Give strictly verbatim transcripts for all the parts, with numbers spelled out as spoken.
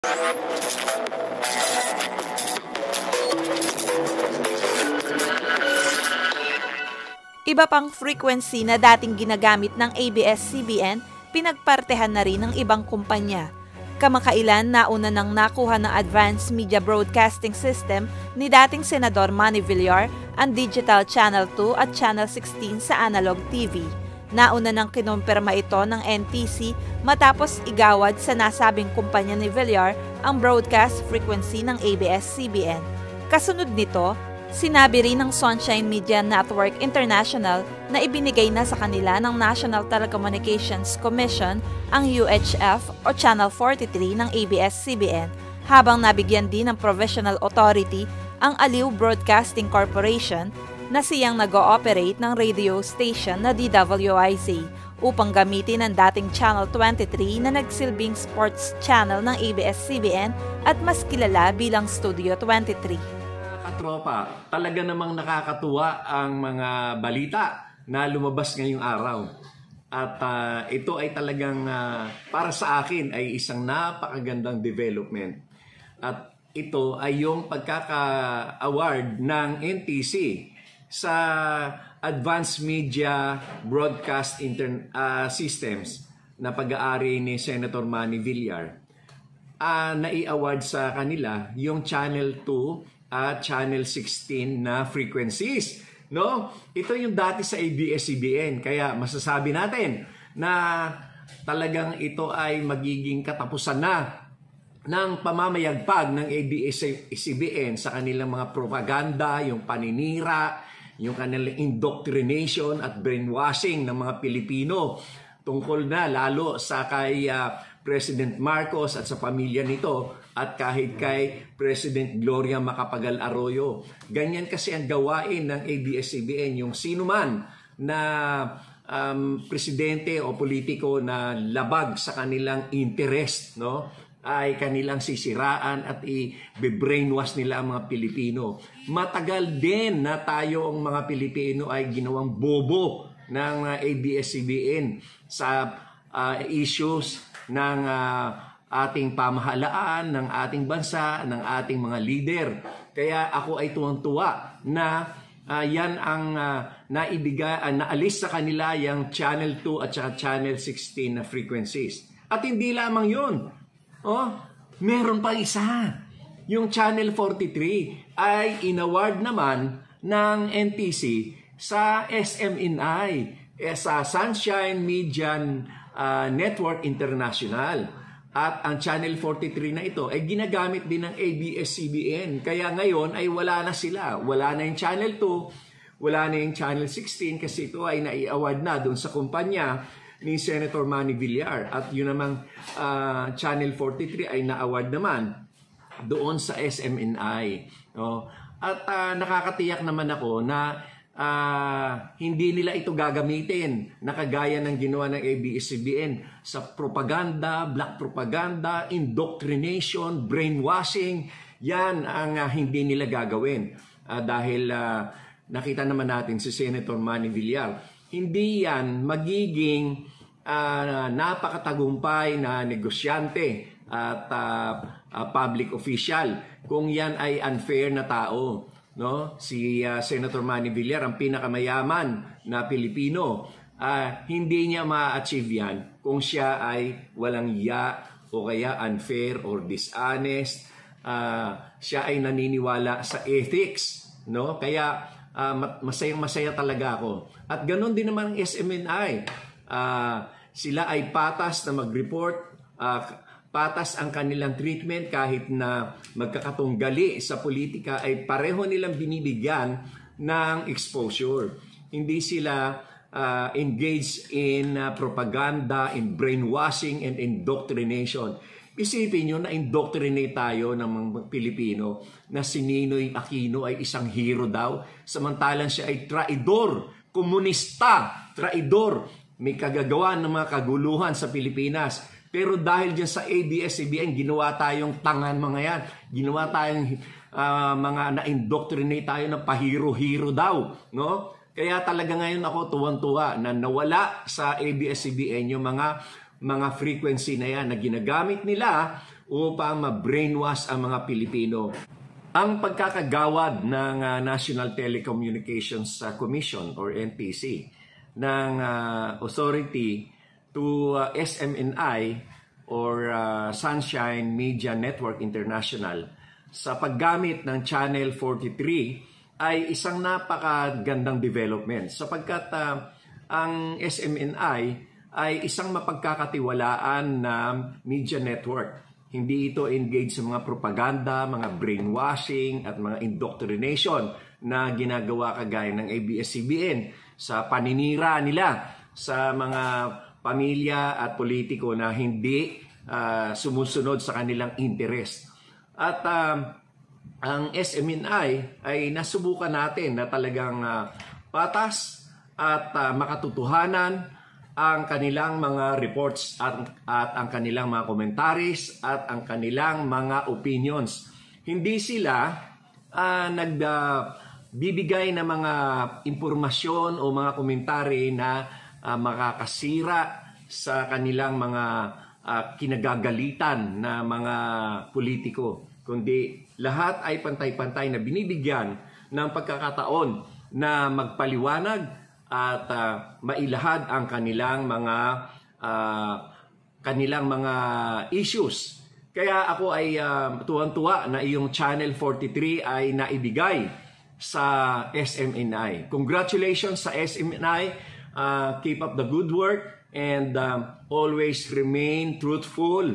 Iba pang frequency na dating ginagamit ng A B S C B N, pinagpartehan na rin ng ibang kumpanya. Kamakailan nauna nang nakuha ng Advanced Media Broadcasting System ni dating Senador Manny Villar ang Digital Channel two at Channel sixteen sa analog T V. Nauna nang kinumpirma ito ng N T C matapos igawad sa nasabing kumpanya ni Villar ang broadcast frequency ng A B S C B N. Kasunod nito, sinabi rin ng Sunshine Media Network International na ibinigay na sa kanila ng National Telecommunications Commission ang U H F o Channel forty-three ng A B S C B N, habang nabigyan din ng Provisional Authority ang Aliw Broadcasting Corporation na siyang nag-ooperate ng radio station na D W I Z upang gamitin ang dating Channel twenty-three na nagsilbing sports channel ng A B S C B N at mas kilala bilang Studio twenty-three. Katropa, talaga namang nakakatuwa ang mga balita na lumabas ngayong araw. At uh, ito ay talagang uh, para sa akin ay isang napakagandang development. At ito ay yung pagkaka-award ng N T C sa Advanced Media Broadcast Inter uh, Systems na pag-aari ni Senator Manny Villar. Uh, nai-award sa kanila yung Channel two at Channel sixteen na frequencies. No? Ito yung dati sa A B S C B N. Kaya masasabi natin na talagang ito ay magiging katapusan na ng pamamayagpag ng A B S C B N sa kanilang mga propaganda, yung paninira, yung kanilang indoctrination at brainwashing ng mga Pilipino tungkol na lalo sa kay uh, President Marcos at sa pamilya nito at kahit kay President Gloria Macapagal Arroyo. Ganyan kasi ang gawain ng A B S C B N, yung sino man na um, presidente o politiko na labag sa kanilang interest, no, ay kanilang sisiraan at i-brainwash nila ang mga Pilipino. Matagal din na tayo ang mga Pilipino ay ginawang bobo ng uh, A B S C B N sa uh, issues ng uh, ating pamahalaan, ng ating bansa, ng ating mga leader. Kaya ako ay tuwang-tuwa na uh, yan ang uh, naibiga, uh, naalis sa kanila yung Channel two at saka Channel sixteen na frequencies. At hindi lamang yun. Oh, meron pang isa. Yung Channel forty-three ay inaward naman ng N T C sa S M N I, eh, sa Sunshine Media uh, Network International. At ang Channel forty-three na ito ay ginagamit din ng A B S C B N. Kaya ngayon ay wala na sila. Wala na yung Channel two, wala na yung Channel sixteen kasi ito ay nai-award na doon sa kumpanya ni Senator Manny Villar. At yun namang uh, Channel forty-three ay na-award naman doon sa S M N I. No? At uh, nakakatiyak naman ako na Uh, hindi nila ito gagamitin na kagaya ng ginawa ng A B S C B N sa propaganda, black propaganda, indoctrination, brainwashing. Yan ang uh, hindi nila gagawin. Uh, dahil uh, nakita naman natin si Senator Manny Villar, hindi yan magiging uh, napakatagumpay na negosyante at uh, uh, public official kung yan ay unfair na tao. No, si uh, Senator Manny Villar ang pinakamayaman na Pilipino. Uh, hindi niya ma-achieve yan kung siya ay walang ya o kaya unfair or dishonest. Uh, siya ay naniniwala sa ethics, no? Kaya uh, masayang-masaya talaga ako. At ganoon din naman ang S M N I. Uh, sila ay patas na mag-report, uh, patas ang kanilang treatment kahit na magkakatunggali sa politika ay pareho nilang binibigyan ng exposure. Hindi sila uh, engaged in uh, propaganda, in brainwashing and indoctrination. Isipin nyo na indoctrinate tayo ng mga Pilipino na si Ninoy Aquino ay isang hero daw, samantalang siya ay traidor, komunista, traidor, may kagagawa ng mga kaguluhan sa Pilipinas. Pero dahil dyan sa A B S C B N, ginawa tayong tangan mga yan. Ginawa tayong uh, mga na-indoctrinate tayo na pahiro-hiro daw. No? Kaya talaga ngayon ako tuwang-tuwa na nawala sa A B S C B N yung mga, mga frequency na yan na ginagamit nila upang ma-brainwash ang mga Pilipino. Ang pagkakagawad ng uh, National Telecommunications uh, Commission or N T C ng uh, authority to uh, S M N I or uh, Sunshine Media Network International sa paggamit ng Channel forty-three ay isang napakagandang development sapagkat uh, ang S M N I ay isang mapagkakatiwalaan na media network. Hindi ito engaged sa mga propaganda, mga brainwashing at mga indoctrination na ginagawa kagaya ng A B S C B N sa paninira nila sa mga pamilya at politiko na hindi uh, sumusunod sa kanilang interest. At uh, ang S M N I ay nasubukan natin na talagang uh, patas at uh, makatotohanan ang kanilang mga reports at, at ang kanilang mga commentaries at ang kanilang mga opinions. Hindi sila uh, nagbibigay uh, ng mga impormasyon o mga komentary na uh, makakasira sa kanilang mga uh, kinagagalitan na mga politiko. Kundi lahat ay pantay-pantay na binibigyan ng pagkakataon na magpaliwanag at uh, mailahad ang kanilang mga uh, kanilang mga issues. Kaya ako ay uh, tuwang-tuwa na iyong Channel forty-three ay naibigay sa S M N I. Congratulations sa S M N I. Uh, keep up the good work and um, always remain truthful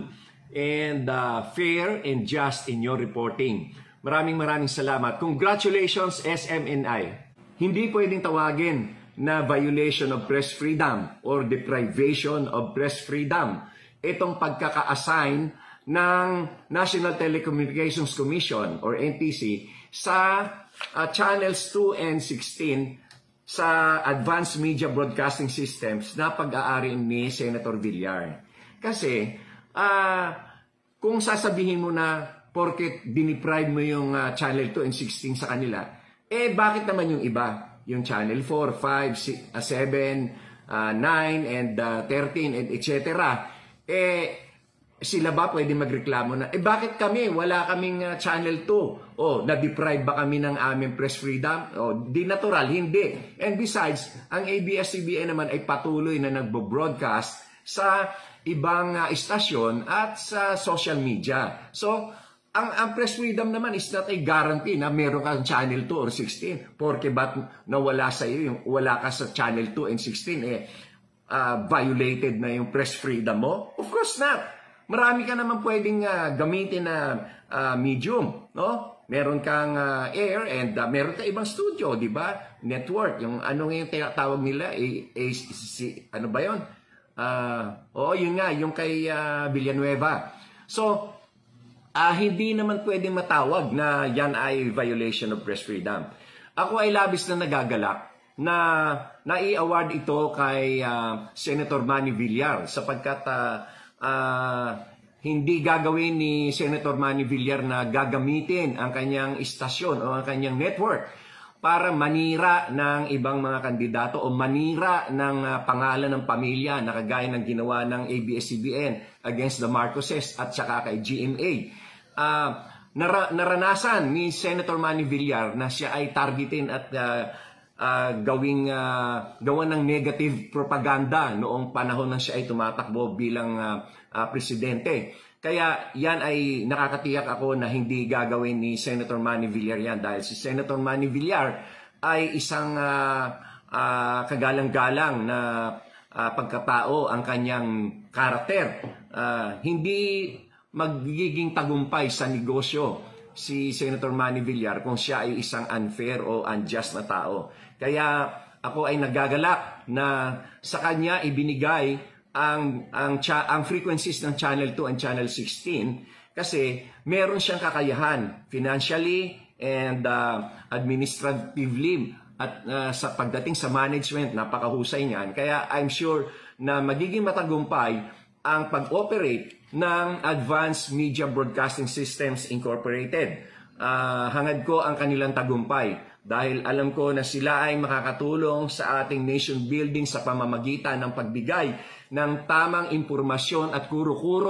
and uh, fair and just in your reporting. Maraming maraming salamat. Congratulations S M N I. Hindi pwedeng tawagin na violation of press freedom or deprivation of press freedom itong pagkaka-assign ng National Telecommunications Commission or N T C sa uh, channels two and sixteen sa Advanced Media Broadcasting Systems na pag-aari ni Senator Villar. Kasi uh, kung sasabihin mo na porket diniprive mo yung uh, channel two and sixteen sa kanila, eh bakit naman yung iba? Yung channel four, five, seven, nine, and uh, thirteen, and et cetera. Eh, sila ba pwede magreklamo na, eh bakit kami? Wala kaming uh, channel two. O, na-deprive ba kami ng aming press freedom? O, di natural, hindi. And besides, ang A B S C B N naman ay patuloy na nagbo-broadcast sa ibang uh, istasyon at sa social media. So, Ang, ang press freedom naman is not a guarantee na meron kang channel two or sixteen. Porque ba't nawala sa iyo yung wala ka sa channel two and sixteen, eh, uh, violated na yung press freedom mo? Of course not. Marami ka naman pwedeng uh, gamitin na uh, medium, no? Meron kang uh, air and uh, meron ka ibang studio, di ba? Network, yung ano yung tawag nila, A, A, C, ano ba yun? Uh, oo, yun nga, yung kay uh, Villanueva. So, Uh, hindi naman pwedeng matawag na yan ay violation of press freedom. Ako ay labis na nagagalak na nai-award ito kay uh, Senator Manny Villar sapagkat uh, uh, hindi gagawin ni Senator Manny Villar na gagamitin ang kanyang istasyon o ang kanyang network para manira ng ibang mga kandidato o manira ng uh, pangalan ng pamilya na kagaya ng ginawa ng A B S C B N against the Marcoses at saka kay G M A. Uh, nara, naranasan ni Senator Manny Villar na siya ay targetin at uh, uh, gawing uh, gawan ng negative propaganda noong panahon na siya ay tumatakbo bilang uh, uh, presidente. Kaya yan ay nakakatiyak ako na hindi gagawin ni Senator Manny Villar yan dahil si Senator Manny Villar ay isang uh, uh, kagalang-galang na uh, pagkatao ang kanyang karakter. Uh, hindi magiging tagumpay sa negosyo si Senator Manny Villar kung siya ay isang unfair o unjust na tao. Kaya ako ay nagagalak na sa kanya ibinigay ang, ang, ang frequencies ng Channel two and Channel sixteen kasi meron siyang kakayahan financially and uh, administratively at uh, sa pagdating sa management, napakahusay niyan. Kaya I'm sure na magiging matagumpay ang pag-operate ng Advanced Media Broadcasting Systems Incorporated. Uh, hangad ko ang kanilang tagumpay dahil alam ko na sila ay makakatulong sa ating nation building sa pamamagitan ng pagbigay ng tamang impormasyon at kuro-kuro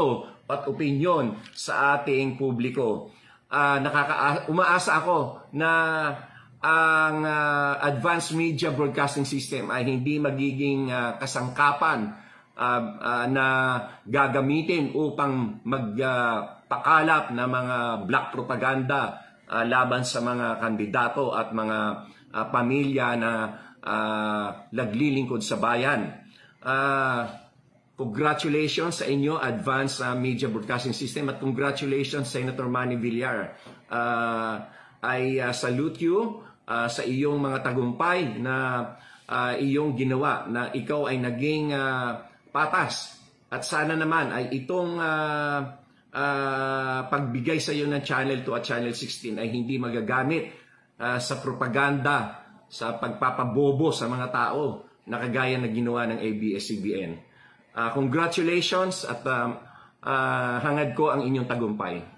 at opinyon sa ating publiko. Uh, nakaka umaasa ako na ang uh, Advanced Media Broadcasting System ay hindi magiging uh, kasangkapan uh, uh, na gagamitin upang magpakalap uh, na mga black propaganda uh, laban sa mga kandidato at mga uh, pamilya na uh, naglilingkod sa bayan. Uh, congratulations sa inyo, Advanced uh, Media Broadcasting System, at congratulations, Senator Manny Villar. Uh, I uh, salute you uh, sa iyong mga tagumpay na uh, iyong ginawa, na ikaw ay naging uh, patas. At sana naman ay itong uh, uh, pagbigay sa iyo ng Channel two at Channel sixteen ay hindi magagamit uh, sa propaganda, sa pagpapabobo sa mga tao na kagaya na ginawa ng A B S C B N. Uh, congratulations at uh, uh, hangad ko ang inyong tagumpay.